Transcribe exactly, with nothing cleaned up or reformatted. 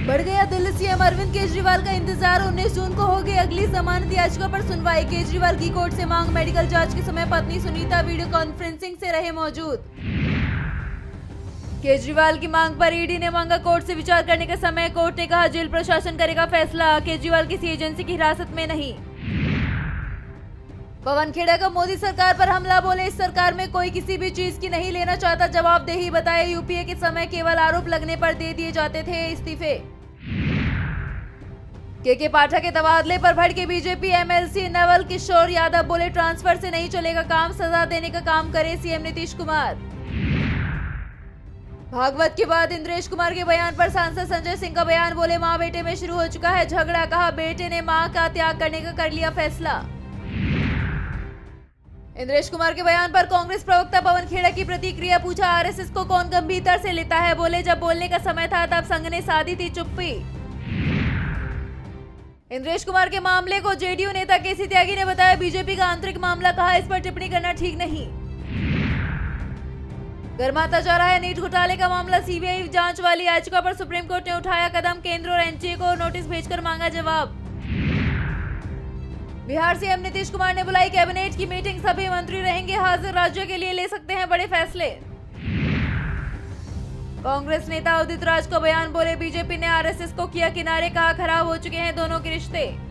बढ़ गया दिल्ली सीएम अरविंद केजरीवाल का इंतजार। उन्नीस जून को होगी अगली जमानत याचिका पर सुनवाई। केजरीवाल की कोर्ट से मांग। मेडिकल जांच के समय पत्नी सुनीता वीडियो कॉन्फ्रेंसिंग से रहे मौजूद। केजरीवाल की मांग पर ईडी ने मांगा कोर्ट से विचार करने का समय। कोर्ट ने कहा जेल प्रशासन करेगा फैसला। केजरीवाल किसी एजेंसी की हिरासत में नहीं। पवन खेड़ा का मोदी सरकार पर हमला। बोले इस सरकार में कोई किसी भी चीज की नहीं लेना चाहता जवाबदेही। बताए यूपीए के समय केवल आरोप लगने पर दे दिए जाते थे इस्तीफे। के के पाठक के तबादले पर भड़के बीजेपी एमएलसी नवल किशोर यादव। बोले ट्रांसफर से नहीं चलेगा काम, सजा देने का काम करे सीएम नीतीश कुमार। भागवत के बाद इंद्रेश कुमार के बयान पर सांसद संजय सिंह का बयान। बोले मां बेटे में शुरू हो चुका है झगड़ा। कहा बेटे ने मां का त्याग करने का कर लिया फैसला। इंद्रेश कुमार के बयान पर कांग्रेस प्रवक्ता पवन खेड़ा की प्रतिक्रिया। पूछा आरएसएस को कौन गंभीरता से लेता है। बोले जब बोलने का समय था तब संघ ने साधी थी चुप्पी। इंद्रेश कुमार के मामले को जेडीयू नेता केसी त्यागी ने बताया बीजेपी का आंतरिक मामला। कहा इस पर टिप्पणी करना ठीक नहीं। गर्माता जा रहा है नीट घोटाले का मामला। सीबीआई जांच वाली याचिका पर सुप्रीम कोर्ट ने उठाया कदम। केंद्र और एनटीए को नोटिस भेजकर मांगा जवाब। बिहार सीएम नीतीश कुमार ने बुलाई कैबिनेट की मीटिंग। सभी मंत्री रहेंगे हाजिर। राज्य के लिए ले सकते हैं बड़े फैसले। कांग्रेस नेता उदित राज का बयान। बोले बीजेपी ने आरएसएस को किया किनारे। कहा खराब हो चुके हैं दोनों के रिश्ते।